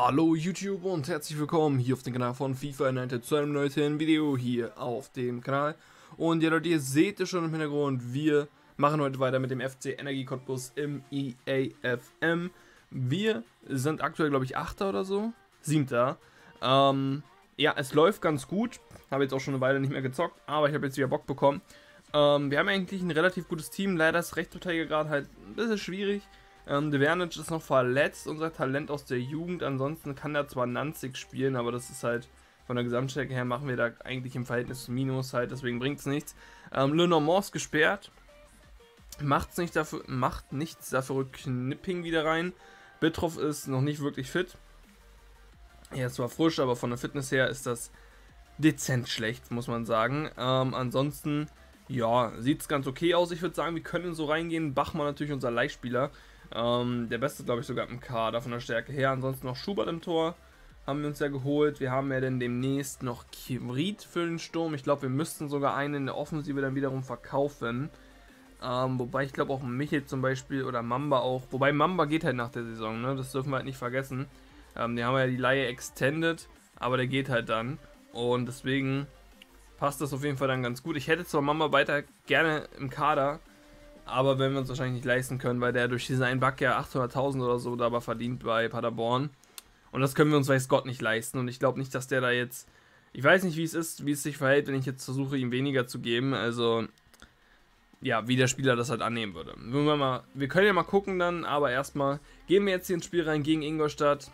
Hallo YouTube und herzlich willkommen hier auf dem Kanal von FIFA United zu einem neuen Video hier auf dem Kanal. Und ja Leute, ihr seht es schon im Hintergrund, wir machen heute weiter mit dem FC Energie Cottbus im EAFM. Wir sind aktuell glaube ich 8. oder so, 7. Ja, es läuft ganz gut, habe jetzt auch schon eine Weile nicht mehr gezockt, aber ich habe jetzt wieder Bock bekommen. Wir haben eigentlich ein relativ gutes Team, leider ist Rechtsverteidiger gerade halt ein bisschen schwierig. Der Vernic ist noch verletzt, unser Talent aus der Jugend. Ansonsten kann er zwar Nanzig spielen, aber das ist halt von der Gesamtstärke her machen wir da eigentlich im Verhältnis zu Minus halt, deswegen bringt es nichts. Le Normand ist gesperrt, macht nichts dafür rückt Knipping wieder rein. Bittroff ist noch nicht wirklich fit. Er ist zwar frisch, aber von der Fitness her ist das dezent schlecht, muss man sagen. Ansonsten, ja, sieht es ganz okay aus. Ich würde sagen, wir können so reingehen. Bachmann natürlich unser Leihspieler. Der beste, glaube ich, sogar im Kader von der Stärke her. Ansonsten noch Schubert im Tor. Haben wir uns ja geholt. Wir haben ja dann demnächst noch Kivrit für den Sturm. Ich glaube, wir müssten sogar einen in der Offensive dann wiederum verkaufen. Wobei ich glaube auch Michel zum Beispiel oder Mamba auch. Wobei Mamba geht halt nach der Saison, ne? Das dürfen wir halt nicht vergessen. Die haben ja die Leihe extended, aber der geht halt dann. Und deswegen passt das auf jeden Fall dann ganz gut. Ich hätte zwar Mamba weiter gerne im Kader, aber wenn wir uns wahrscheinlich nicht leisten können, weil der durch diesen einen Bug ja 800.000 oder so dabei verdient bei Paderborn. Und das können wir uns weiß Gott nicht leisten. Und ich glaube nicht, dass der da jetzt... Ich weiß nicht, wie es ist, wie es sich verhält, wenn ich jetzt versuche, ihm weniger zu geben. Also, ja, wie der Spieler das halt annehmen würde. Wir können ja mal gucken dann, aber erstmal gehen wir jetzt hier ins Spiel rein gegen Ingolstadt,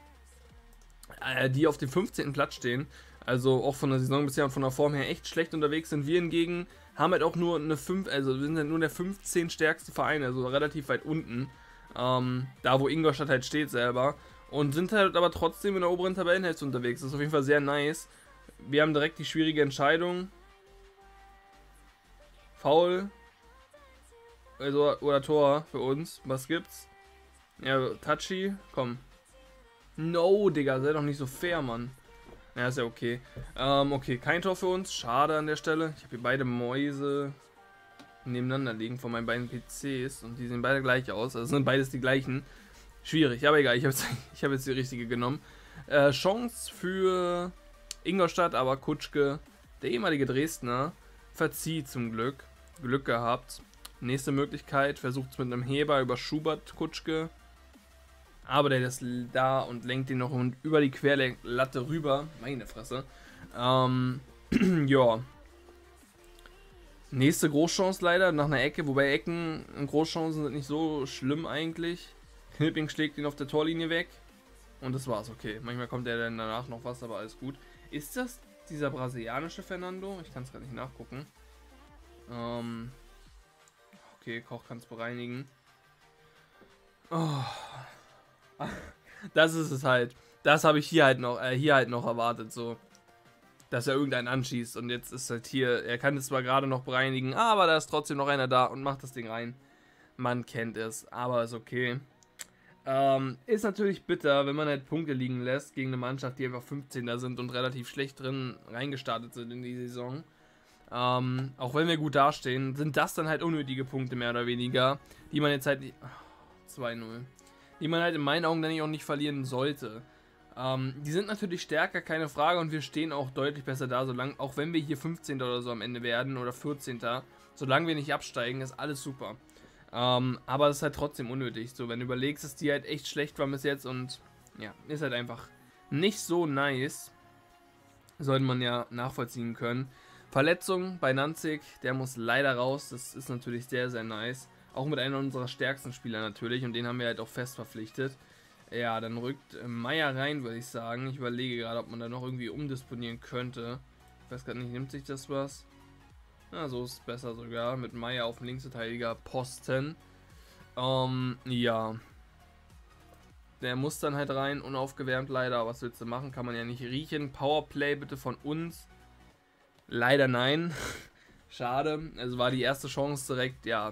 die auf dem 15. Platz stehen. Also auch von der Saison bisher und von der Form her echt schlecht unterwegs sind. Wir hingegen haben halt auch nur eine 5, also wir sind halt nur der 15 stärkste Verein, also relativ weit unten. Da wo Ingolstadt halt steht selber. Und sind halt aber trotzdem in der oberen Tabellenhälfte unterwegs. Das ist auf jeden Fall sehr nice. Wir haben direkt die schwierige Entscheidung. Foul. Also, oder Tor für uns. Was gibt's? Ja, Tachi, komm. No, Digga, sei doch nicht so fair, Mann. Ja, ist ja okay. Okay, kein Tor für uns. Schade an der Stelle. Ich habe hier beide Mäuse nebeneinander liegen von meinen beiden PCs und die sehen beide gleich aus. Also sind beides die gleichen. Schwierig, aber egal. Ich hab jetzt die richtige genommen. Chance für Ingolstadt, aber Kutschke, der ehemalige Dresdner, verzieht zum Glück. Glück gehabt. Nächste Möglichkeit, versucht es mit einem Heber über Schubert, Kutschke. Aber der ist da und lenkt ihn noch über die Querlatte rüber. Meine Fresse. Ja. Nächste Großchance leider nach einer Ecke. Wobei Ecken und Großchancen sind nicht so schlimm eigentlich. Knipping schlägt ihn auf der Torlinie weg. Und das war's, okay. Manchmal kommt er dann danach noch was, aber alles gut. Ist das dieser brasilianische Fernando? Ich kann es gerade nicht nachgucken. Okay, Koch kann es bereinigen. Oh. Das ist es halt. Das habe ich hier halt noch erwartet, so. Dass er irgendeinen anschießt. Und jetzt ist halt hier, er kann es zwar gerade noch bereinigen, aber da ist trotzdem noch einer da und macht das Ding rein. Man kennt es, aber ist okay. Ist natürlich bitter, wenn man halt Punkte liegen lässt gegen eine Mannschaft, die einfach 15. sind und relativ schlecht drin reingestartet sind in die Saison. Auch wenn wir gut dastehen, sind das dann halt unnötige Punkte mehr oder weniger, die man jetzt halt... 2-0. Die man halt in meinen Augen dann auch nicht verlieren sollte. Die sind natürlich stärker, keine Frage, und wir stehen auch deutlich besser da, solange, auch wenn wir hier 15. oder so am Ende werden oder 14. Solange wir nicht absteigen, ist alles super. Aber es ist halt trotzdem unnötig. So, wenn du überlegst, dass die halt echt schlecht waren bis jetzt und ja, ist halt einfach nicht so nice. Sollte man ja nachvollziehen können. Verletzung bei Nanzig, der muss leider raus. Das ist natürlich sehr, sehr nice. Auch mit einem unserer stärksten Spieler natürlich. Und den haben wir halt auch fest verpflichtet. Ja, dann rückt Meier rein, würde ich sagen. Ich überlege gerade, ob man da noch irgendwie umdisponieren könnte. Ich weiß gerade nicht, nimmt sich das was? Na, so ist es besser sogar. Mit Meier auf dem Linksverteidiger Posten. Ja. Der muss dann halt rein, unaufgewärmt leider. Was willst du machen? Kann man ja nicht riechen. Powerplay bitte von uns. Leider nein. Schade. Also war die erste Chance direkt, ja...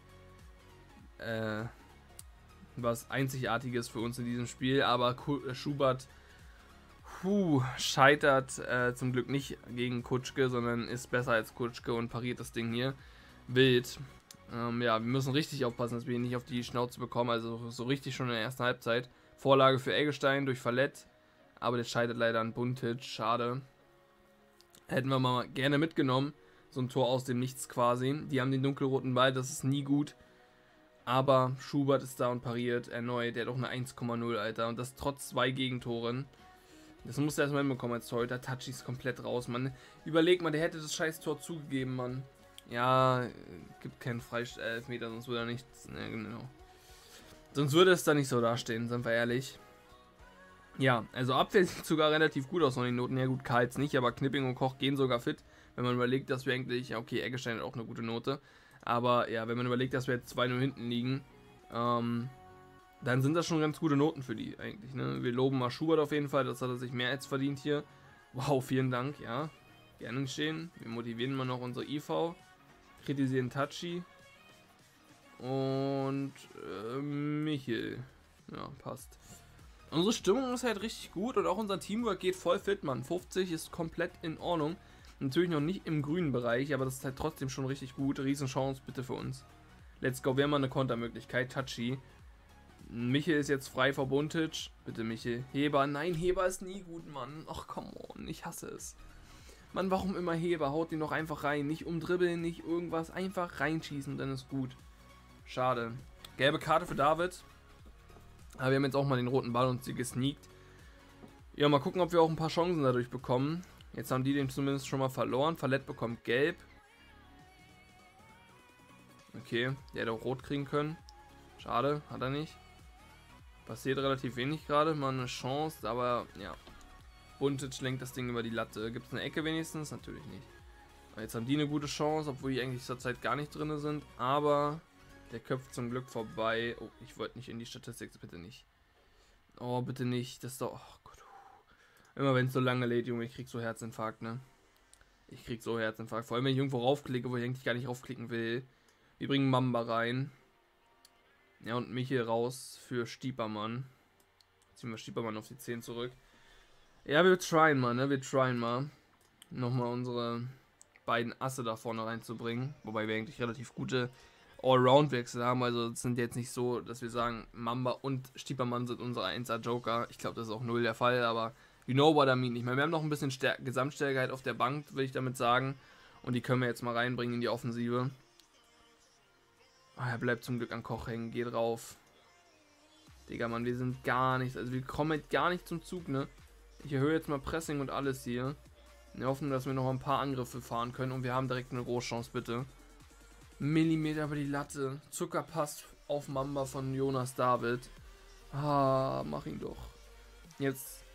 was Einzigartiges für uns in diesem Spiel, aber Schubert scheitert zum Glück nicht gegen Kutschke, sondern ist besser als Kutschke und pariert das Ding hier wild. Ja, wir müssen richtig aufpassen, dass wir ihn nicht auf die Schnauze bekommen, also so richtig schon in der ersten Halbzeit. Vorlage für Eggestein durch Fallett, Aber der scheitert leider an Buntic, schade. Hätten wir mal gerne mitgenommen. So ein Tor aus dem Nichts quasi. Die haben den dunkelroten Ball, das ist nie gut. Aber Schubert ist da und pariert erneut. Der hat auch eine 1,0, Alter. Und das trotz 2 Gegentoren. Das musst du erstmal hinbekommen als Torhüter. Tachi ist komplett raus, Mann. Überleg mal, der hätte das scheiß Tor zugegeben, Mann. Ja, gibt keinen Elfmeter, sonst würde er nichts. Ne, genau. Sonst würde es da nicht so dastehen, sind wir ehrlich. Ja, also Abwehr sieht sogar relativ gut aus von den Noten. Ja gut, Karls nicht, aber Knipping und Koch gehen sogar fit. Wenn man überlegt, dass wir eigentlich, ja okay, Eggestein hat auch eine gute Note. Aber ja, wenn man überlegt, dass wir jetzt 2-0 hinten liegen, dann sind das schon ganz gute Noten für die eigentlich. Ne? Wir loben mal Schubert auf jeden Fall, das hat er sich mehr als verdient hier. Wow, vielen Dank, ja. Gerne geschehen. Wir motivieren mal noch unsere IV. Kritisieren Tachi. Und Michel. Ja, passt. Unsere Stimmung ist halt richtig gut und auch unser Teamwork geht voll fit, Mann. 50 ist komplett in Ordnung. Natürlich noch nicht im grünen Bereich, aber das ist halt trotzdem schon richtig gut. Riesenchance bitte für uns. Let's go, wir haben mal eine Kontermöglichkeit. Tachi. Michel ist jetzt frei vor Buntic. Bitte Michel. Heber. Nein, Heber ist nie gut, Mann. Ach, come on. Ich hasse es. Mann, warum immer Heber? Haut ihn doch einfach rein. Nicht umdribbeln, nicht irgendwas. Einfach reinschießen, dann ist gut. Schade. Gelbe Karte für David. Aber wir haben jetzt auch mal den roten Ball und sie gesneakt. Ja, mal gucken, ob wir auch ein paar Chancen dadurch bekommen. Jetzt haben die den zumindest schon mal verloren. Verlet bekommt gelb. Okay, der hätte auch rot kriegen können. Schade, hat er nicht. Passiert relativ wenig gerade. Mal eine Chance, aber ja. Buntic lenkt das Ding über die Latte. Gibt es eine Ecke wenigstens? Natürlich nicht. Jetzt haben die eine gute Chance, obwohl die eigentlich zurzeit gar nicht drin sind. Aber der köpft zum Glück vorbei. Oh, ich wollte nicht in die Statistik, bitte nicht. Oh, bitte nicht. Das ist doch... Oh Gott. Immer wenn es so lange lädt, Junge, ich krieg so Herzinfarkt, ne? Ich krieg so Herzinfarkt. Vor allem, wenn ich irgendwo raufklicke, wo ich eigentlich gar nicht raufklicken will. Wir bringen Mamba rein. Ja, und Michel raus für Stiepermann. Ziehen wir Stiepermann auf die 10 zurück. Ja, wir tryen mal, ne? Wir tryen mal. Nochmal unsere beiden Asse da vorne reinzubringen. Wobei wir eigentlich relativ gute Allround-Wechsel haben. Also es sind jetzt nicht so, dass wir sagen, Mamba und Stiepermann sind unsere 1er Joker. Ich glaube, das ist auch null der Fall, aber you know what I mean. Ich meine, wir haben noch ein bisschen Gesamtstärke auf der Bank, will ich damit sagen. Und die können wir jetzt mal reinbringen in die Offensive. Er bleibt zum Glück an Koch hängen, geht rauf. Digga, Mann, wir sind gar nichts. Also wir kommen halt gar nicht zum Zug, ne? Ich erhöhe jetzt mal Pressing und alles hier. Wir hoffen, dass wir noch ein paar Angriffe fahren können. Und wir haben direkt eine Großchance, bitte. Millimeter über die Latte. Zuckerpass auf Mamba von Jonas David. Ah, mach ihn doch. Jetzt.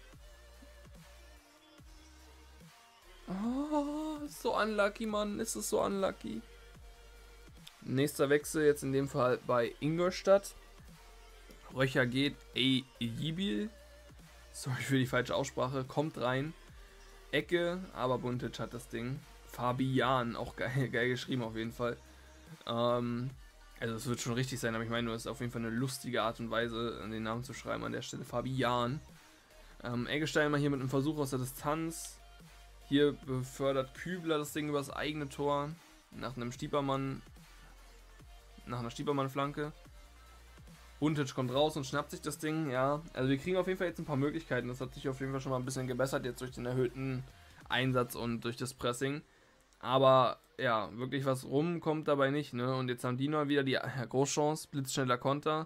Oh, so unlucky, Mann. Ist es so unlucky. Nächster Wechsel jetzt in dem Fall bei Ingolstadt. Röcher geht. Yibil. Sorry für die falsche Aussprache. Kommt rein. Ecke, aber Buntic hat das Ding. Fabian, auch geil geschrieben auf jeden Fall. Also es wird schon richtig sein, aber ich meine, nur ist auf jeden Fall eine lustige Art und Weise, den Namen zu schreiben an der Stelle. Fabian. Eggestein mal hier mit einem Versuch aus der Distanz. Hier befördert Kübler das Ding übers eigene Tor. Nach einem Stiepermann. Nach einer Stiepermann-Flanke. Buntic kommt raus und schnappt sich das Ding, ja. Also wir kriegen auf jeden Fall jetzt ein paar Möglichkeiten. Das hat sich auf jeden Fall schon mal ein bisschen gebessert jetzt durch den erhöhten Einsatz und durch das Pressing. Aber ja, wirklich was rum kommt dabei nicht, ne? Und jetzt haben die mal wieder die Großchance, blitzschneller Konter.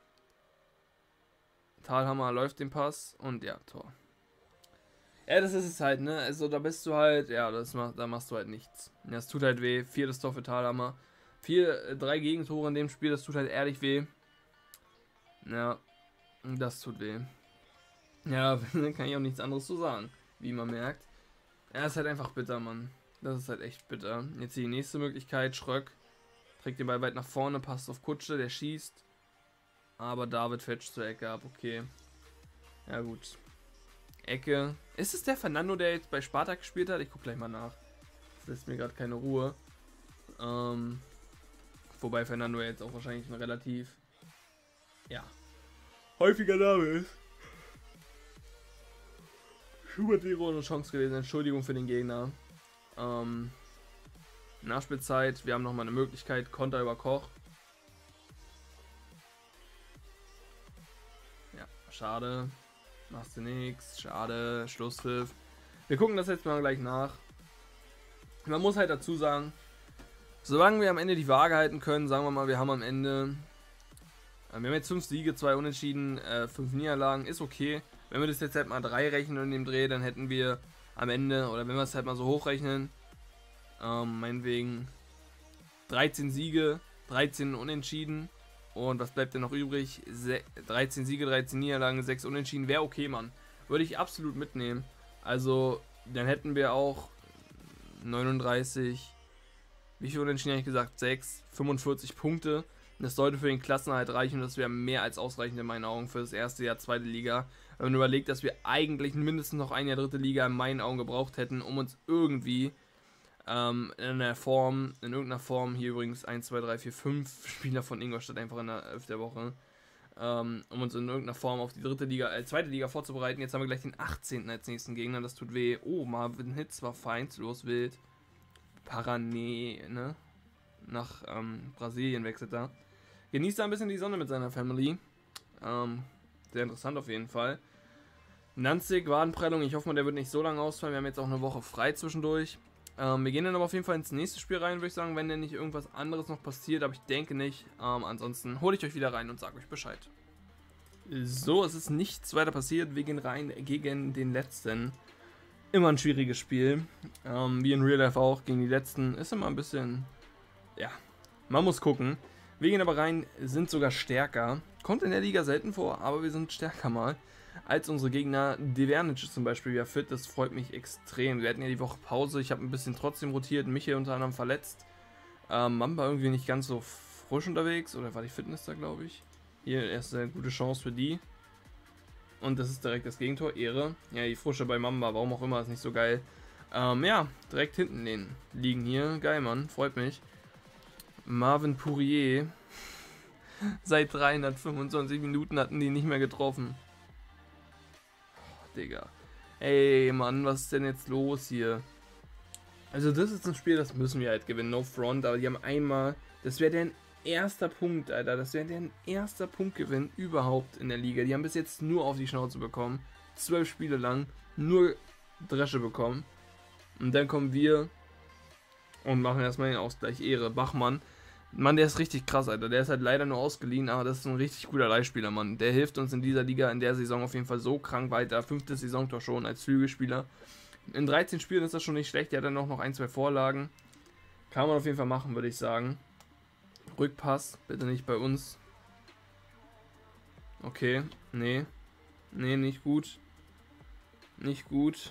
Thalhammer läuft den Pass und ja, Tor. Ja, das ist es halt, ne? Also da bist du halt, ja, da machst du halt nichts. Ja, das tut halt weh. 4. Tor für Thalhammer. 3 Gegentore in dem Spiel, das tut halt ehrlich weh. Ja, das tut weh. Ja, kann ich auch nichts anderes zu sagen, wie man merkt. Ja, ist halt einfach bitter, Mann. Das ist halt echt bitter. Jetzt hier die nächste Möglichkeit. Schröck trägt den Ball weit nach vorne, passt auf Kutsche, der schießt. Aber David fetcht zur Ecke ab, okay. Ja, gut. Ecke. Ist es der Fernando, der jetzt bei Spartak gespielt hat? Ich guck gleich mal nach. Das lässt mir gerade keine Ruhe. Wobei Fernando jetzt auch wahrscheinlich ein relativ, ja, häufiger Name ist. Schubert wäre eine Chance gewesen. Entschuldigung für den Gegner. Nachspielzeit. Wir haben nochmal eine Möglichkeit. Konter über Koch. Ja, schade. Machst du nix. Schade. Schlusspfiff. Wir gucken das jetzt mal gleich nach. Man muss halt dazu sagen, solange wir am Ende die Waage halten können, sagen wir mal, wir haben am Ende... Wir haben jetzt 5 Siege, 2 Unentschieden, 5 Niederlagen, ist okay. Wenn wir das jetzt halt mal 3 rechnen in dem Dreh, dann hätten wir am Ende, oder wenn wir es halt mal so hochrechnen, meinetwegen 13 Siege, 13 Unentschieden. Und was bleibt denn noch übrig? 13 Siege, 13 Niederlagen, 6 Unentschieden. Wäre okay, Mann. Würde ich absolut mitnehmen. Also, dann hätten wir auch 39, wie viel Unentschieden habe ich gesagt? 6, 45 Punkte. Das sollte für den Klassenerhalt reichen und das wäre mehr als ausreichend in meinen Augen für das erste Jahr zweite Liga. Wenn man überlegt, dass wir eigentlich mindestens noch ein Jahr dritte Liga in meinen Augen gebraucht hätten, um uns irgendwie in irgendeiner Form, hier übrigens 1, 2, 3, 4, 5 Spieler von Ingolstadt einfach in der 11. Woche, um uns in irgendeiner Form auf die zweite Liga vorzubereiten. Jetzt haben wir gleich den 18. als nächsten Gegner, das tut weh. Oh, Marvin Hitz war feindlos wild. Parané, ne? Nach Brasilien wechselt er. Genießt da ein bisschen die Sonne mit seiner Family. Sehr interessant auf jeden Fall. Nanzig, Wadenprellung. Ich hoffe mal, der wird nicht so lange ausfallen. Wir haben jetzt auch eine Woche frei zwischendurch. Wir gehen dann aber auf jeden Fall ins nächste Spiel rein, würde ich sagen, wenn denn nicht irgendwas anderes noch passiert. Aber ich denke nicht. Ansonsten hole ich euch wieder rein und sage euch Bescheid. So, es ist nichts weiter passiert. Wir gehen rein gegen den letzten. Immer ein schwieriges Spiel. Wie in Real Life auch. Gegen die letzten ist immer ein bisschen... Ja, man muss gucken. Wir gehen aber rein, sind sogar stärker. Kommt in der Liga selten vor, aber wir sind stärker mal als unsere Gegner. Devernic ist zum Beispiel wieder fit, das freut mich extrem. Wir hatten ja die Woche Pause, ich habe ein bisschen trotzdem rotiert, mich hier unter anderem verletzt. Mamba irgendwie nicht ganz so frisch unterwegs, oder war die Fitness da, glaube ich. Hier erste eine gute Chance für die. Und das ist direkt das Gegentor, Ehre. Ja, die Frische bei Mamba, warum auch immer, ist nicht so geil. Ja, direkt hinten liegen hier, geil, Mann, freut mich. Marvin Pourier. Seit 325 Minuten hatten die nicht mehr getroffen. Oh, Digga. Ey, Mann, was ist denn jetzt los hier? Also das ist ein Spiel, das müssen wir halt gewinnen. No front, aber die haben einmal... Das wäre deren erster Punkt, Alter. Das wäre deren erster Punktgewinn überhaupt in der Liga. Die haben bis jetzt nur auf die Schnauze bekommen. 12 Spiele lang. Nur Dresche bekommen. Und dann kommen wir... Und machen erstmal den Ausgleich. Ehre. Bachmann. Mann, der ist richtig krass, Alter. Der ist halt leider nur ausgeliehen, aber das ist ein richtig guter Leihspieler, Mann. Der hilft uns in dieser Liga in der Saison auf jeden Fall so krank weiter. 5. Saisontor schon als Flügelspieler. In 13 Spielen ist das schon nicht schlecht. Der hat dann auch noch 1, 2 Vorlagen. Kann man auf jeden Fall machen, würde ich sagen. Rückpass, bitte nicht bei uns. Okay, nee. Nee, nicht gut. Nicht gut.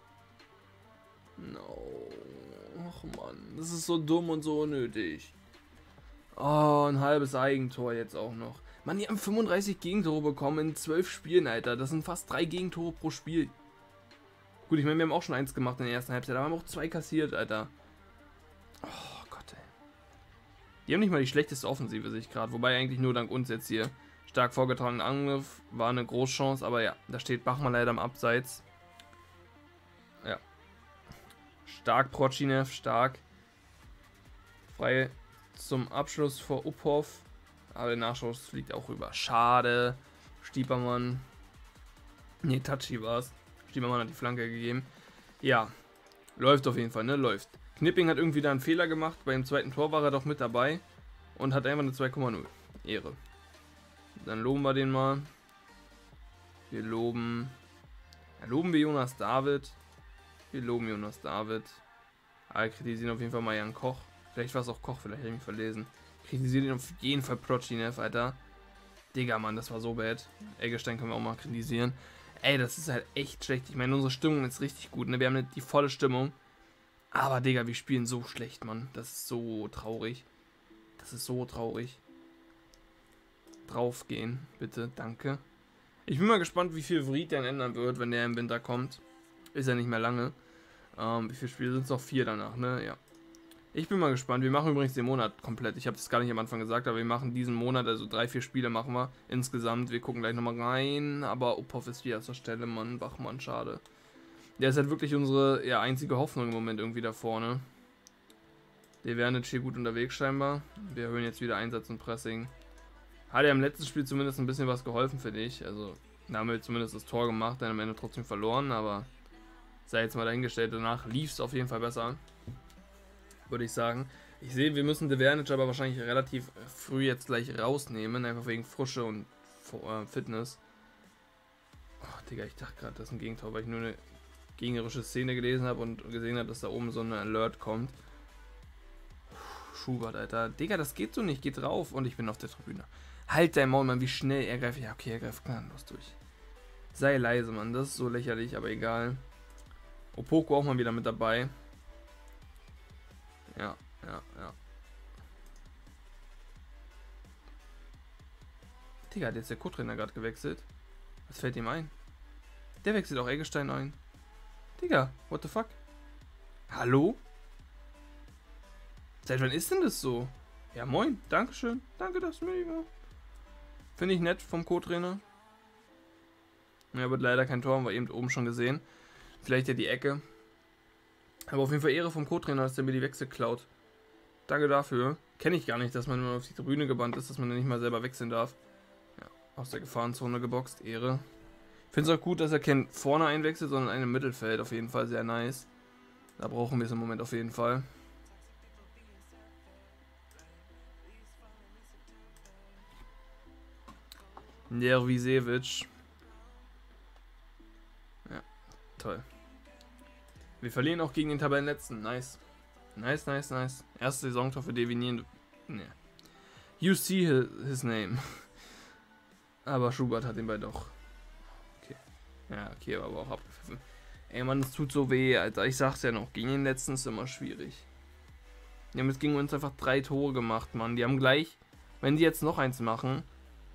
No. Ach Mann, das ist so dumm und so unnötig. Oh, ein halbes Eigentor jetzt auch noch. Mann, die haben 35 Gegentore bekommen in 12 Spielen, Alter. Das sind fast 3 Gegentore pro Spiel. Gut, ich meine, wir haben auch schon 1 gemacht in der ersten Halbzeit, aber haben auch 2 kassiert, Alter. Oh Gott, ey. Die haben nicht mal die schlechteste Offensive, sehe ich gerade. Wobei eigentlich nur dank uns jetzt hier. Stark vorgetragener Angriff, war eine Großchance, aber ja, da steht Bachmann leider am Abseits. Ja. Stark Prochinev, stark. Frei zum Abschluss vor Uphoff. Aber der Nachschuss fliegt auch rüber. Schade. Stiepermann. Ne, Tachi war es. Stiepermann hat die Flanke gegeben. Ja. Läuft auf jeden Fall, ne? Läuft. Knipping hat irgendwie da einen Fehler gemacht. Beim zweiten Tor war er doch mit dabei. Und hat einfach eine 2,0. Ehre. Dann loben wir den mal. Wir loben. Ja, loben wir Jonas David. Wir loben Jonas David. Aber kritisieren auf jeden Fall mal Jan Koch. Vielleicht war es auch Koch, vielleicht habe ich mich verlesen. Kritisieren ihn auf jeden Fall Prochinev, Alter. Digga, Mann, das war so bad. Eggestein können wir auch mal kritisieren. Ey, das ist halt echt schlecht. Ich meine, unsere Stimmung ist richtig gut, ne? Wir haben die volle Stimmung. Aber, Digga, wir spielen so schlecht, Mann. Das ist so traurig. Das ist so traurig. Draufgehen, bitte, danke. Ich bin mal gespannt, wie viel Vried dann ändern wird, wenn der im Winter kommt. Ist ja nicht mehr lange. Wie viele Spiele sind es noch? 4 danach, ne? Ja. Ich bin mal gespannt. Wir machen übrigens den Monat komplett. Ich habe das gar nicht am Anfang gesagt, aber wir machen diesen Monat, also 3, 4 Spiele machen wir insgesamt. Wir gucken gleich nochmal rein. Aber Uphoff ist wieder zur Stelle, Mann. Bachmann, schade. Der ist halt wirklich unsere einzige Hoffnung im Moment irgendwie da vorne. Der wäre nicht hier gut unterwegs scheinbar. Wir erhöhen jetzt wieder Einsatz und Pressing. Hat ja im letzten Spiel zumindest ein bisschen was geholfen, finde ich. Also Da haben wir zumindest das Tor gemacht, dann am Ende trotzdem verloren, aber sei jetzt mal dahingestellt, danach lief es auf jeden Fall besser. Würde ich sagen. Ich sehe, wir müssen De Vernic aber wahrscheinlich relativ früh jetzt gleich rausnehmen, einfach wegen Frische und Fitness. Oh, Digga, ich dachte gerade, das ist ein Gegentor, weil ich nur eine gegnerische Szene gelesen habe und gesehen habe, dass da oben so ein Alert kommt. Schubert, Alter. Digga, das geht so nicht. Geht drauf und ich bin auf der Tribüne. Halt dein Maul, Mann, wie schnell er greift. Ja, okay, er greift gnadenlos durch. Sei leise, Mann. Das ist so lächerlich, aber egal. Opoku auch mal wieder mit dabei. Ja. Digga, hat jetzt der Co-Trainer gerade gewechselt. Was fällt ihm ein? Der wechselt auch Eggestein ein. Digga, what the fuck? Hallo? Seit wann ist denn das so? Ja, moin, dankeschön. Danke, das ist mega. Finde ich nett vom Co-Trainer. Ja, wird leider kein Tor, haben wir eben oben schon gesehen. Vielleicht ja die Ecke. Aber auf jeden Fall Ehre vom Co-Trainer, dass der mir die Wechsel klaut. Danke dafür. Kenne ich gar nicht, dass man immer auf die Tribüne gebannt ist, dass man dann nicht mal selber wechseln darf. Ja, aus der Gefahrenzone geboxt. Ehre. Ich finde es auch gut, dass er kein vorne einwechselt, sondern einen im Mittelfeld. Auf jeden Fall sehr nice. Da brauchen wir es im Moment auf jeden Fall. Nervisevic. Ja, toll. Wir verlieren auch gegen den Tabellenletzten. Nice. Nice. Erste Saisontor für Devinieren. Ne. You see his name. Aber Schubert hat ihn bei doch. Okay. Ja, okay, aber auch abgepfiffen. Ey, Mann, es tut so weh, Alter. Ich sag's ja noch. Gegen den Letzten ist immer schwierig. Die haben jetzt gegen uns einfach 3 Tore gemacht, Mann. Die haben gleich, wenn die jetzt noch eins machen,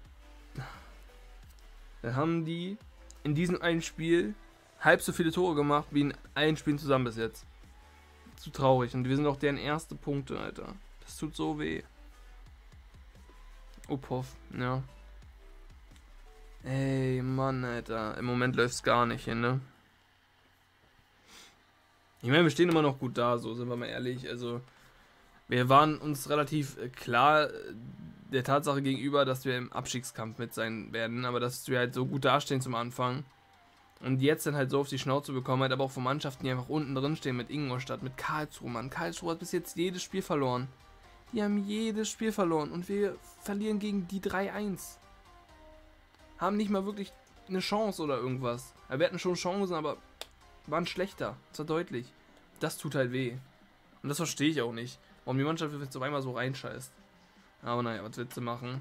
dann haben die in diesem einen Spiel halb so viele Tore gemacht wie in allen Spielen zusammen bis jetzt. Zu traurig. Und wir sind auch deren erste Punkte, Alter. Das tut so weh. Uphoff, ja. Ey, Mann, Alter. Im Moment läuft's gar nicht hin, ne? Ich meine, wir stehen immer noch gut da, so sind wir mal ehrlich. Also, wir waren uns relativ klar der Tatsache gegenüber, dass wir im Abstiegskampf mit sein werden, aber dass wir halt so gut dastehen zum Anfang und jetzt dann halt so auf die Schnauze bekommen, halt aber auch von Mannschaften, die einfach unten drin stehen, mit Ingolstadt, mit Karlsruhe, Mann. Karlsruhe hat bis jetzt jedes Spiel verloren. Die haben jedes Spiel verloren und wir verlieren gegen die 3-1. Haben nicht mal wirklich eine Chance oder irgendwas. Wir hatten schon Chancen, aber waren schlechter. Das war deutlich. Das tut halt weh. Und das verstehe ich auch nicht. Warum die Mannschaft jetzt auf einmal so reinscheißt. Aber naja, was willst du machen?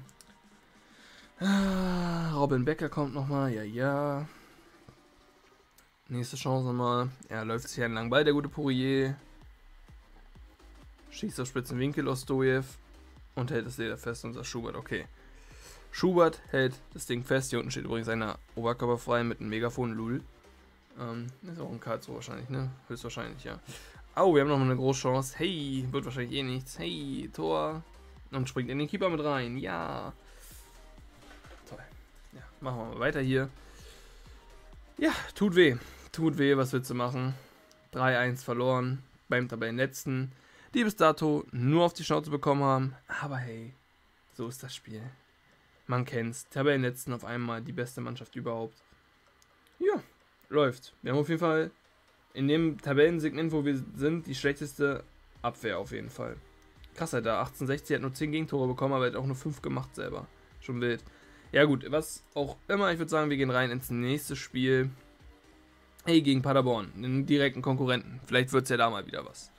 Robin Becker kommt nochmal. Ja. Nächste Chance nochmal. Er läuft sich einen langen Ball, der gute Poirier. Schießt auf spitzen Winkel aus Stojew. Und hält das Leder fest und sagt Schubert, okay. Schubert hält das Ding fest. Hier unten steht übrigens einer oberkörperfrei mit einem Megafon, Lul. Ist auch ein Karlsruhe wahrscheinlich, ne? Höchstwahrscheinlich, ja. Au, wir haben noch mal eine große Chance. Hey, wird wahrscheinlich eh nichts. Hey, Tor. Und springt in den Keeper mit rein. Ja. Toll. Ja, machen wir mal weiter hier. Ja, tut weh. Tut weh, was willst du machen? 3-1 verloren beim Tabellenletzten, die bis dato nur auf die Schnauze bekommen haben. Aber hey, so ist das Spiel. Man kennt's. Tabellenletzten auf einmal die beste Mannschaft überhaupt. Ja, läuft. Wir haben auf jeden Fall in dem Tabellensegment, wo wir sind, die schlechteste Abwehr auf jeden Fall. Krass, Alter. 1860 hat nur 10 Gegentore bekommen, aber er hat auch nur 5 gemacht selber. Schon wild. Ja gut, was auch immer. Ich würde sagen, wir gehen rein ins nächste Spiel. Hey, gegen Paderborn. Einen direkten Konkurrenten. Vielleicht wird es ja da mal wieder was.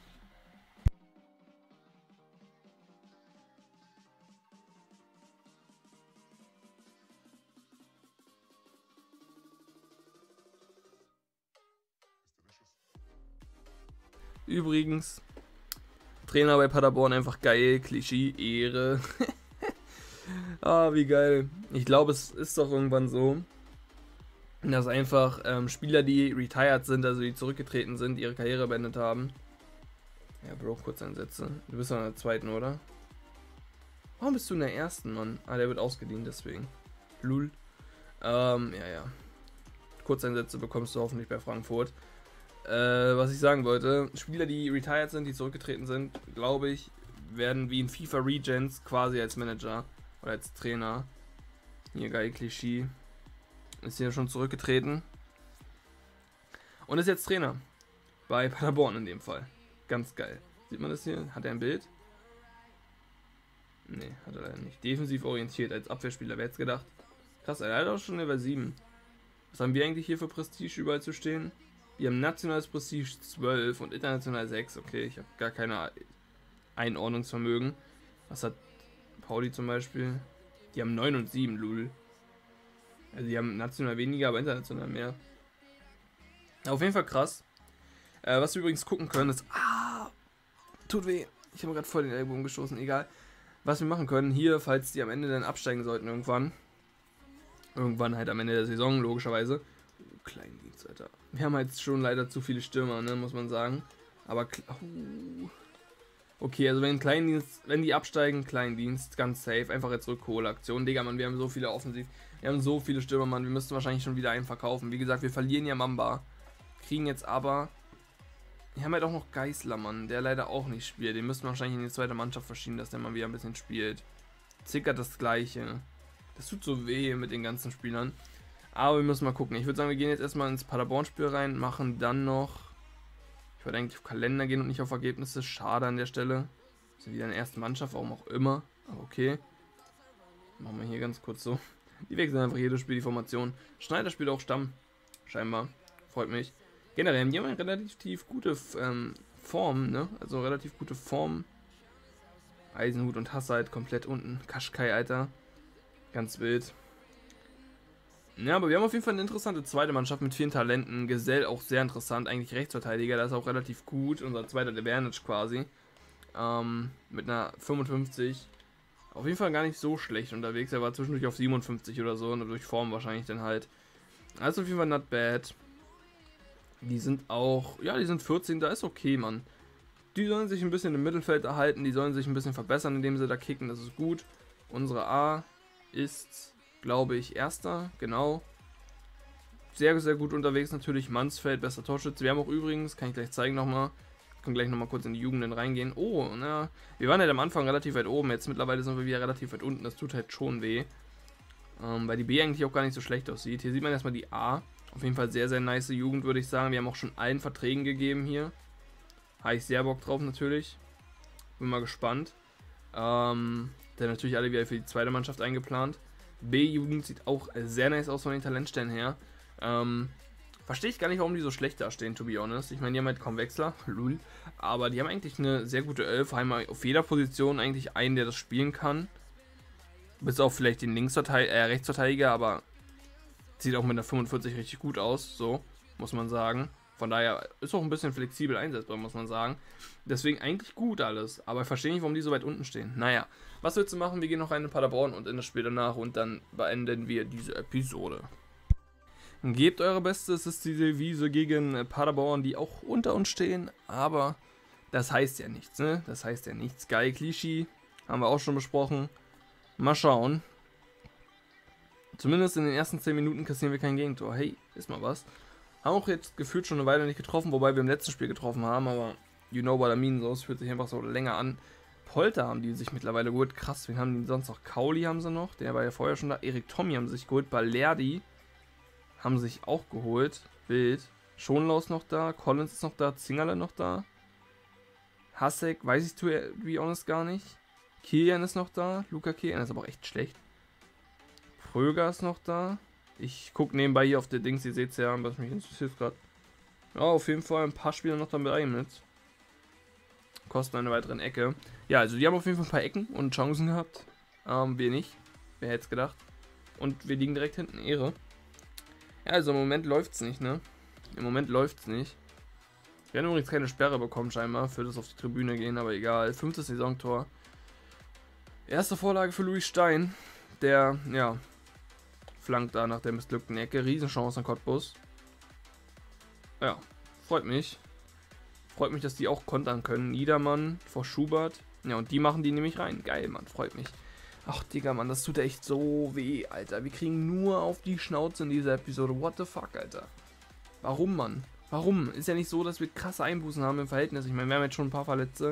Übrigens, Trainer bei Paderborn einfach geil, Klischee, Ehre. Ah, wie geil. Ich glaube, es ist doch irgendwann so, dass einfach Spieler, die retired sind, also die zurückgetreten sind, ihre Karriere beendet haben. Ja, Bro, Kurzeinsätze. Du bist doch in der zweiten, oder? Warum bist du in der ersten, Mann? Ah, der wird ausgeliehen, deswegen. Lul. Ja. Kurzeinsätze bekommst du hoffentlich bei Frankfurt. Was ich sagen wollte, Spieler, die retired sind, die zurückgetreten sind, glaube ich, werden wie in FIFA Regents quasi als Manager oder als Trainer. Hier geil Klischee. Ist hier schon zurückgetreten. Und ist jetzt Trainer. Bei Paderborn in dem Fall. Ganz geil. Sieht man das hier? Hat er ein Bild? Ne, hat er leider nicht. Defensiv orientiert als Abwehrspieler. Wer hätte es gedacht? Krass, er hat auch schon Level 7. Was haben wir eigentlich hier für Prestige überall zu stehen? Wir haben nationales Prestige 12 und international 6. Okay, ich habe gar keine Einordnungsvermögen. Was hat Pauli zum Beispiel? Die haben 9 und 7, lul. Also die haben national weniger, aber international mehr. Auf jeden Fall krass. Was wir übrigens gucken können ist... tut weh. Ich habe gerade voll den Ellbogen geschossen, egal. Was wir machen können, hier, falls die am Ende dann absteigen sollten irgendwann. Irgendwann halt am Ende der Saison, logischerweise. Kleindienst, Alter. Wir haben halt schon leider zu viele Stürmer, ne, muss man sagen. Aber... Okay, also wenn die absteigen, Kleindienst, ganz safe. Einfach jetzt Rückholaktion. Digga, Mann, wir haben so viele Offensiv. Wir haben so viele Stürmer, Mann. Wir müssten wahrscheinlich schon wieder einen verkaufen. Wie gesagt, wir verlieren ja Mamba. Kriegen jetzt aber... Wir haben halt auch noch Geißler, Mann, der leider auch nicht spielt. Den müssen wir wahrscheinlich in die zweite Mannschaft verschieben, dass der mal wieder ein bisschen spielt. Zickert das Gleiche. Das tut so weh mit den ganzen Spielern. Aber wir müssen mal gucken. Ich würde sagen, wir gehen jetzt erstmal ins Paderborn-Spiel rein, machen dann noch... Ich wollte eigentlich auf Kalender gehen und nicht auf Ergebnisse. Schade an der Stelle. Wir sind wieder in der ersten Mannschaft, warum auch immer. Aber okay. Machen wir hier ganz kurz so. Die wechseln einfach jedes Spiel die Formation. Schneider spielt auch Stamm. Scheinbar. Freut mich. Generell, die haben eine relativ gute Form, ne? Also relativ gute Form. Eisenhut und Hassheit komplett unten. Kaschkai, Alter. Ganz wild. Ja, aber wir haben auf jeden Fall eine interessante zweite Mannschaft mit vielen Talenten. Gesell auch sehr interessant, eigentlich Rechtsverteidiger, das ist auch relativ gut. Unser zweiter Advantage quasi. Mit einer 55. Auf jeden Fall gar nicht so schlecht unterwegs. Er war zwischendurch auf 57 oder so. Und durch Form wahrscheinlich dann halt. Also auf jeden Fall not bad. Die sind auch, ja, die sind 14, da ist okay, Mann. Die sollen sich ein bisschen im Mittelfeld erhalten, die sollen sich ein bisschen verbessern, indem sie da kicken, das ist gut. Unsere A ist, glaube ich, Erster, genau. Sehr, sehr gut unterwegs natürlich, Mansfeld, bester Torschütze. Wir haben auch übrigens, kann ich gleich zeigen nochmal, können gleich nochmal kurz in die Jugenden reingehen. Oh, na, wir waren halt am Anfang relativ weit oben, jetzt mittlerweile sind wir wieder relativ weit unten, das tut halt schon weh. Weil die B eigentlich auch gar nicht so schlecht aussieht. Hier sieht man erstmal die A. Auf jeden Fall sehr, sehr nice Jugend, würde ich sagen. Wir haben auch schon allen Verträgen gegeben hier. Habe ich sehr Bock drauf natürlich. Bin mal gespannt. Denn natürlich alle wieder für die zweite Mannschaft eingeplant. B-Jugend sieht auch sehr nice aus von den Talentstellen her. Verstehe ich gar nicht, warum die so schlecht dastehen, to be honest. Ich meine, die haben halt kaum Wechsler, lul. Aber die haben eigentlich eine sehr gute Elf. Haben auf jeder Position eigentlich einen, der das spielen kann. Bis auf vielleicht den Rechtsverteidiger, aber sieht auch mit einer 45 richtig gut aus, so, muss man sagen. Von daher ist auch ein bisschen flexibel einsetzbar, muss man sagen. Deswegen eigentlich gut alles, aber ich verstehe nicht, warum die so weit unten stehen. Naja, was willst du machen? Wir gehen noch rein in Paderborn und in das Spiel danach und dann beenden wir diese Episode. Gebt eure Bestes, es ist die Devise gegen Paderborn, die auch unter uns stehen, aber das heißt ja nichts, ne? Das heißt ja nichts. Geil, Klischee, haben wir auch schon besprochen. Mal schauen. Zumindest in den ersten 10 Minuten kassieren wir kein Gegentor. Hey, ist mal was. Haben auch jetzt gefühlt schon eine Weile nicht getroffen, wobei wir im letzten Spiel getroffen haben, aber you know what I mean, so, es fühlt sich einfach so länger an. Polter haben die sich mittlerweile geholt. Krass, wen haben die sonst noch? Kauli haben sie noch, der war ja vorher schon da. Erik Tommy haben sie sich geholt. Balerdi haben sie sich auch geholt. Wild. Schonlaus noch da, Collins ist noch da, Zingerle noch da. Hasek, weiß ich to be honest gar nicht. Kilian ist noch da, Luca Kilian ist aber auch echt schlecht. Fröger ist noch da. Ich gucke nebenbei hier auf der Dings, ihr seht es ja, was mich interessiert gerade. Ja, auf jeden Fall ein paar Spieler noch dabei mit. Kosten eine weitere Ecke. Ja, also die haben auf jeden Fall ein paar Ecken und Chancen gehabt. Wir nicht. Wer hätte es gedacht. Und wir liegen direkt hinten, Ehre. Ja, also im Moment läuft es nicht, ne? Im Moment läuft es nicht. Wir haben übrigens keine Sperre bekommen scheinbar, für das auf die Tribüne gehen, aber egal. 5. Saisontor. Erste Vorlage für Louis Stein. Der, ja, flankt da nach der missglückten Ecke. Riesenchance an Cottbus. Ja, freut mich. Freut mich, dass die auch kontern können. Niedermann vor Schubert. Ja, und die machen die nämlich rein. Geil, Mann, freut mich. Ach, Digga, Mann, das tut echt so weh, Alter. Wir kriegen nur auf die Schnauze in dieser Episode. What the fuck, Alter? Warum, Mann? Warum? Ist ja nicht so, dass wir krasse Einbußen haben im Verhältnis. Ich meine, wir haben jetzt schon ein paar Verletzte.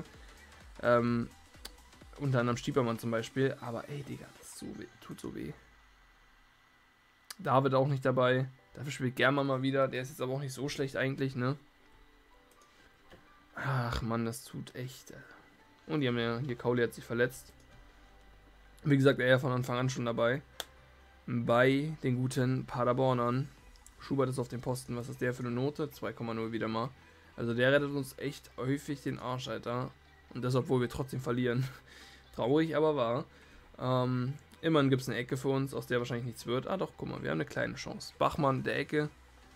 Unter anderem Stiepermann zum Beispiel. Aber ey, Digga, das ist so weh, tut so weh. David auch nicht dabei. Dafür spielt German mal wieder. Der ist jetzt aber auch nicht so schlecht eigentlich, ne? Ach Mann, das tut echt. Und die haben ja, hier Kauli hat sich verletzt. Wie gesagt, er ja von Anfang an schon dabei. Bei den guten Paderbornern. Schubert ist auf dem Posten. Was ist der für eine Note? 2,0 wieder mal. Also der rettet uns echt häufig den Arsch, Alter. Und das, obwohl wir trotzdem verlieren. Traurig, aber wahr. Immerhin gibt es eine Ecke für uns, aus der wahrscheinlich nichts wird. Ah doch, guck mal, wir haben eine kleine Chance. Bachmann der Ecke.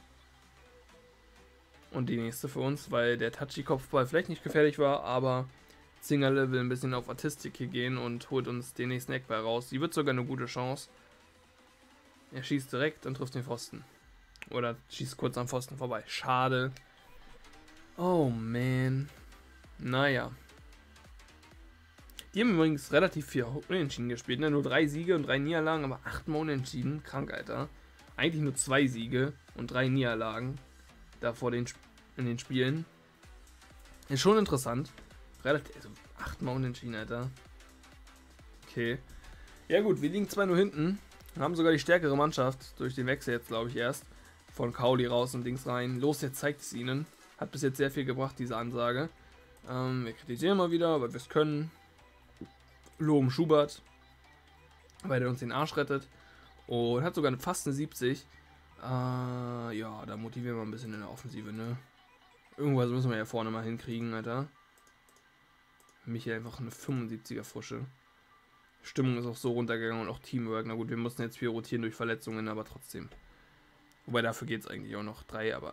Und die nächste für uns, weil der Tachi-Kopfball vielleicht nicht gefährlich war, aber Zingerle will ein bisschen auf Artistik hier gehen und holt uns den nächsten Eckball raus. Die wird sogar eine gute Chance. Er schießt direkt und trifft den Pfosten. Oder schießt kurz am Pfosten vorbei. Schade. Oh man. Naja. Die haben übrigens relativ viel Unentschieden gespielt. Ne? Nur 3 Siege und 3 Niederlagen, aber 8 Mal Unentschieden. Krank, Alter. Eigentlich nur 2 Siege und 3 Niederlagen. Da in den Spielen. Ist schon interessant. Relativ, also 8 Mal Unentschieden, Alter. Okay. Ja gut, wir liegen 2-0 hinten. Haben sogar die stärkere Mannschaft. Durch den Wechsel jetzt, glaube ich, erst. Von Kauli raus und Dings rein. Los, jetzt zeigt es ihnen. Hat bis jetzt sehr viel gebracht, diese Ansage. Wir kritisieren mal wieder, weil wir es können. Loben Schubert, weil der uns den Arsch rettet. Und hat sogar fast eine 70. Ja, da motivieren wir ein bisschen in der Offensive, ne? Irgendwas müssen wir ja vorne mal hinkriegen, Alter. Michael einfach eine 75er Frische. Stimmung ist auch so runtergegangen und auch Teamwork. Na gut, wir mussten jetzt viel rotieren durch Verletzungen, aber trotzdem. Wobei dafür geht es eigentlich auch noch 3, aber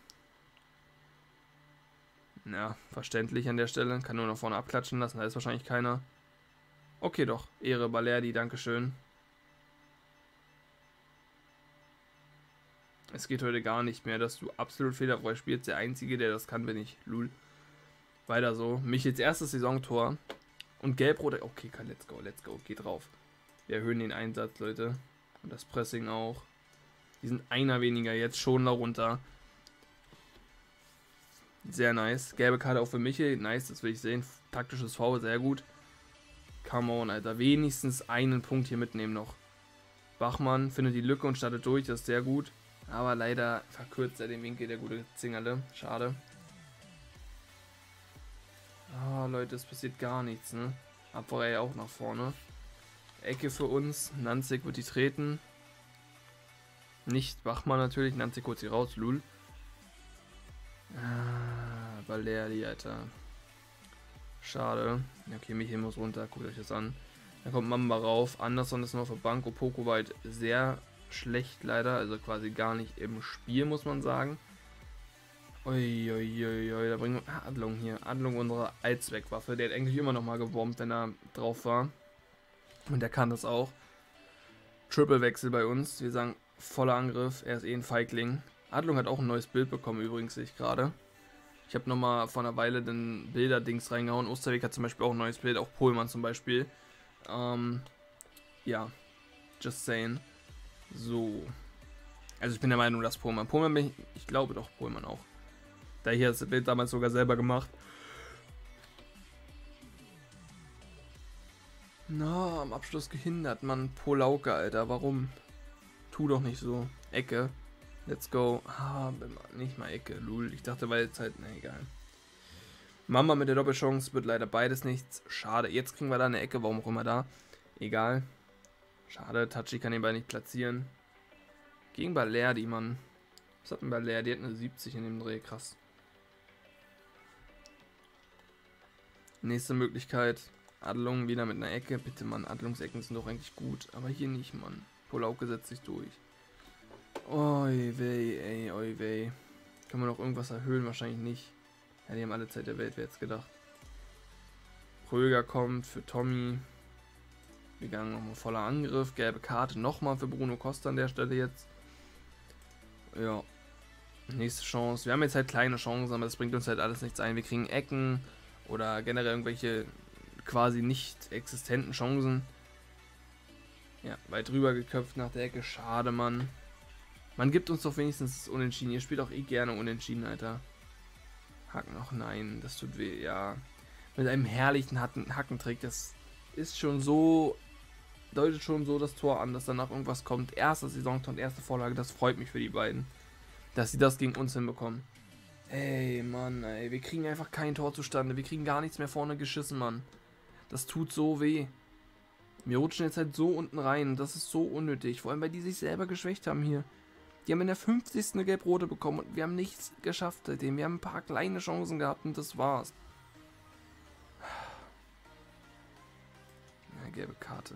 ja, verständlich an der Stelle. Kann nur noch vorne abklatschen lassen, da ist wahrscheinlich keiner. Okay doch, Ehre Balerdi, dankeschön. Es geht heute gar nicht mehr, dass du absolut fehlerfrei spielst. Der Einzige, der das kann, bin ich. Lul. Weiter so. Michels erstes Saisontor. Und Gelb-Rot. Okay, let's go. Geht drauf. Wir erhöhen den Einsatz, Leute. Und das Pressing auch. Die sind einer weniger jetzt schon darunter. Sehr nice. Gelbe Karte auch für Michel. Nice, das will ich sehen. Taktisches Foul, sehr gut. Come on, Alter. Wenigstens einen Punkt hier mitnehmen noch. Bachmann findet die Lücke und startet durch. Das ist sehr gut. Aber leider verkürzt er den Winkel, der gute Zingerle. Schade. Ah, Leute, es passiert gar nichts, ne? Abwehr ja auch nach vorne. Ecke für uns. Nanzig wird die treten. Nicht Bachmann natürlich. Nanzig holt sie raus. Lul. Ah, Balerdi, Alter. Schade. Okay, Michael muss runter. Guckt euch das an. Dann kommt Mamba rauf. Anderson ist noch für Banco. Poko war halt sehr schlecht leider. Also quasi gar nicht im Spiel, muss man sagen. Uiuiui, da bringen wir Adlung hier. Adlung, unsere Allzweckwaffe. Der hat eigentlich immer noch mal gebombt, wenn er drauf war. Und der kann das auch. Triple-Wechsel bei uns. Wir sagen voller Angriff. Er ist eh ein Feigling. Adlung hat auch ein neues Bild bekommen, übrigens, sehe ich gerade. Ich habe nochmal vor einer Weile den Bilder-Dings reingehauen. Osterweg hat zum Beispiel auch ein neues Bild. Auch Pohlmann zum Beispiel. Ja. Just saying. So. Also ich bin der Meinung, dass Pohlmann. Ich glaube doch, Pohlmann auch. Da hier das Bild damals sogar selber gemacht. Na, am Abschluss gehindert, Mann. Polauke, Alter. Warum? Tu doch nicht so. Ecke. Let's go. Ah, nicht mal Ecke. Lul. Ich dachte, weil jetzt halt. Na, egal. Mama mit der Doppelchance wird leider beides nichts. Schade. Jetzt kriegen wir da eine Ecke. Warum auch immer da. Egal. Schade. Tachi kann den Ball nicht platzieren. Gegen Balerdi, Mann. Was hat denn Balerdi? Die hat eine 70 in dem Dreh. Krass. Nächste Möglichkeit. Adlung wieder mit einer Ecke. Bitte, Mann. Adlungsecken sind doch eigentlich gut. Aber hier nicht, Mann. Polauke setzt sich durch. Oi weh, ey, oi weh. Kann man noch irgendwas erhöhen? Wahrscheinlich nicht. Ja, die haben alle Zeit der Welt, wer jetzt gedacht. Kröger kommt für Tommy. Wir gehen nochmal voller Angriff. Gelbe Karte nochmal für Bruno Costa an der Stelle jetzt. Ja. Nächste Chance. Wir haben jetzt halt kleine Chancen, aber das bringt uns halt alles nichts ein. Wir kriegen Ecken oder generell irgendwelche quasi nicht existenten Chancen. Ja, weit rüber geköpft nach der Ecke. Schade, Mann. Man gibt uns doch wenigstens das Unentschieden. Ihr spielt auch eh gerne Unentschieden, Alter. Hacken noch, nein, das tut weh, ja. Mit einem herrlichen Hackentrick, das ist schon so deutet schon so das Tor an, dass danach irgendwas kommt. Erster Saisontor und erste Vorlage, das freut mich für die beiden. Dass sie das gegen uns hinbekommen. Ey, Mann, ey, wir kriegen einfach kein Tor zustande. Wir kriegen gar nichts mehr vorne geschissen, Mann. Das tut so weh. Wir rutschen jetzt halt so unten rein. Das ist so unnötig. Vor allem, weil die sich selber geschwächt haben hier. Die haben in der 50. eine Gelb-Rote bekommen und wir haben nichts geschafft seitdem. Wir haben ein paar kleine Chancen gehabt und das war's. Eine gelbe Karte.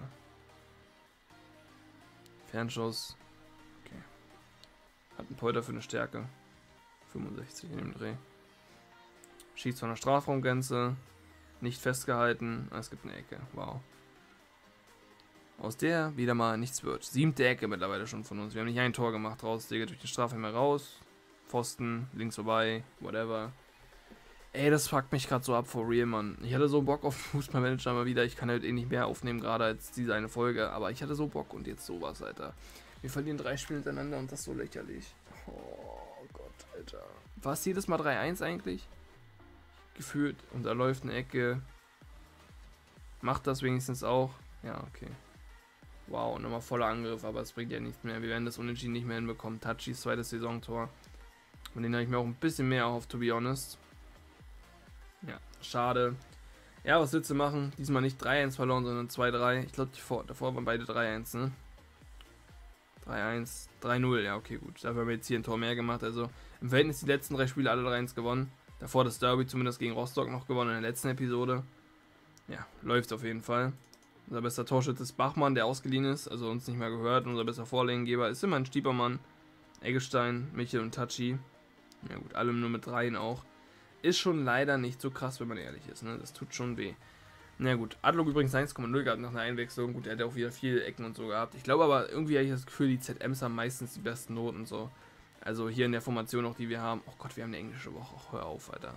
Fernschuss. Okay. Hat ein Polter für eine Stärke. 65 in dem Dreh. Schießt von der Strafraumgrenze. Nicht festgehalten. Es gibt eine Ecke. Wow. Aus der wieder mal nichts wird. 7. Ecke mittlerweile schon von uns. Wir haben nicht ein Tor gemacht. Raus, Digga, durch den Strafraum raus. Pfosten, links vorbei, whatever. Ey, das fuckt mich gerade so ab, for real, Mann. Ich hatte so Bock auf Fußballmanager mal wieder. Ich kann halt eh nicht mehr aufnehmen, gerade als diese eine Folge. Aber ich hatte so Bock und jetzt sowas, Alter. Wir verlieren 3 Spiele hintereinander und das ist so lächerlich. Oh Gott, Alter. War es jedes Mal 3-1 eigentlich? Gefühlt. Und da läuft eine Ecke. Macht das wenigstens auch. Ja, okay. Wow, nochmal voller Angriff, aber es bringt ja nichts mehr. Wir werden das Unentschieden nicht mehr hinbekommen. Tachis zweites Saisontor. Und den habe ich mir auch ein bisschen mehr auf, to be honest. Ja, schade. Ja, was willst du machen? Diesmal nicht 3-1 verloren, sondern 2-3. Ich glaube, davor waren beide 3-1, ne? 3-1, 3-0, ja, okay, gut. Dafür haben wir jetzt hier ein Tor mehr gemacht. Also im Verhältnis die letzten 3 Spiele alle 3-1 gewonnen. Davor das Derby zumindest gegen Rostock noch gewonnen in der letzten Episode. Ja, läuft auf jeden Fall. Unser bester Torschütze ist Bachmann, der ausgeliehen ist, also uns nicht mehr gehört. Unser bester Vorlegengeber ist immer ein Stiepermann. Eggestein, Michel und Tachi. Ja gut, alle nur mit 3 auch. Ist schon leider nicht so krass, wenn man ehrlich ist, ne? Das tut schon weh. Na gut, Adlog übrigens 1,0 gehabt nach einer Einwechslung. Gut, er hat auch wieder viele Ecken und so gehabt. Ich glaube aber, irgendwie habe ich das Gefühl, die ZMs haben meistens die besten Noten so. Also hier in der Formation auch, die wir haben. Oh Gott, wir haben eine englische Woche. Oh, hör auf, Alter.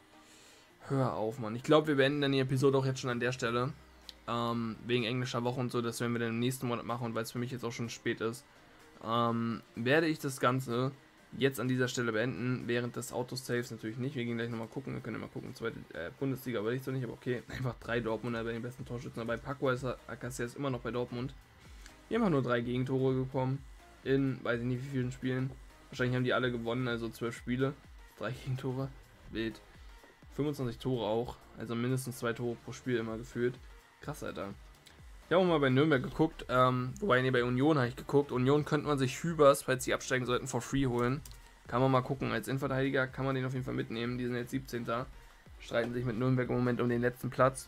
Hör auf, Mann. Ich glaube, wir beenden dann die Episode auch jetzt schon an der Stelle. Wegen englischer Woche und so, das werden wir dann im nächsten Monat machen und weil es für mich jetzt auch schon spät ist, werde ich das Ganze jetzt an dieser Stelle beenden, während des Autosaves natürlich nicht. Wir gehen gleich nochmal gucken, wir können ja mal gucken, zweite Bundesliga will ich so nicht, aber okay, einfach 3 Dortmunder bei den besten Torschützen, bei Paco ist Acacia ist immer noch bei Dortmund. Wir haben nur 3 Gegentore bekommen, in, weiß ich nicht wie vielen Spielen, wahrscheinlich haben die alle gewonnen, also 12 Spiele, 3 Gegentore, wild, 25 Tore auch, also mindestens 2 Tore pro Spiel immer gefühlt. Krass, Alter. Ich habe auch mal bei Nürnberg geguckt, wobei, nee, bei Union habe ich geguckt. Union könnte man sich Hübers, falls sie absteigen sollten, for free holen. Kann man mal gucken. Als Innenverteidiger kann man den auf jeden Fall mitnehmen. Die sind jetzt 17. Streiten sich mit Nürnberg im Moment um den letzten Platz.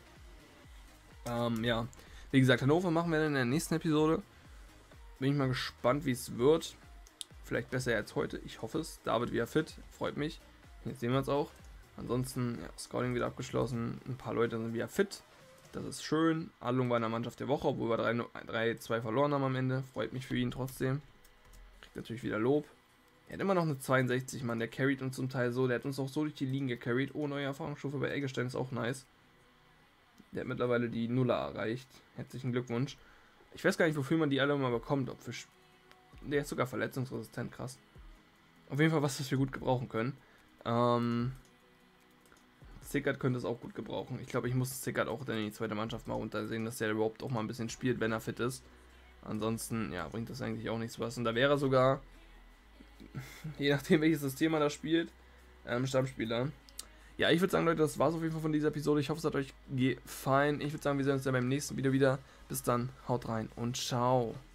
Ja. Wie gesagt, Hannover machen wir dann in der nächsten Episode. Bin ich mal gespannt, wie es wird. Vielleicht besser als heute. Ich hoffe es. David wieder fit. Freut mich. Jetzt sehen wir es auch. Ansonsten, ja, Scouting wieder abgeschlossen. Ein paar Leute sind wieder fit. Das ist schön. Adlung war in der Mannschaft der Woche, obwohl wir 3-2 verloren haben am Ende. Freut mich für ihn trotzdem. Kriegt natürlich wieder Lob. Er hat immer noch eine 62, Mann. Der carried uns zum Teil so. Der hat uns auch so durch die Ligen gecarried. Oh, neue Erfahrungsstufe bei Eggestein ist auch nice. Der hat mittlerweile die Nuller erreicht. Herzlichen Glückwunsch. Ich weiß gar nicht, wofür man die alle mal bekommt. Ob für der ist sogar verletzungsresistent, krass. Auf jeden Fall was wir gut gebrauchen können. Zickert könnte es auch gut gebrauchen. Ich glaube, ich muss Zickert auch dann in die zweite Mannschaft mal runtersehen, dass der überhaupt auch mal ein bisschen spielt, wenn er fit ist. Ansonsten, ja, bringt das eigentlich auch nichts was. Und da wäre er sogar, je nachdem welches System er da spielt, Stammspieler. Ja, ich würde sagen, Leute, das war es auf jeden Fall von dieser Episode. Ich hoffe, es hat euch gefallen. Ich würde sagen, wir sehen uns dann beim nächsten Video wieder. Bis dann, haut rein und ciao.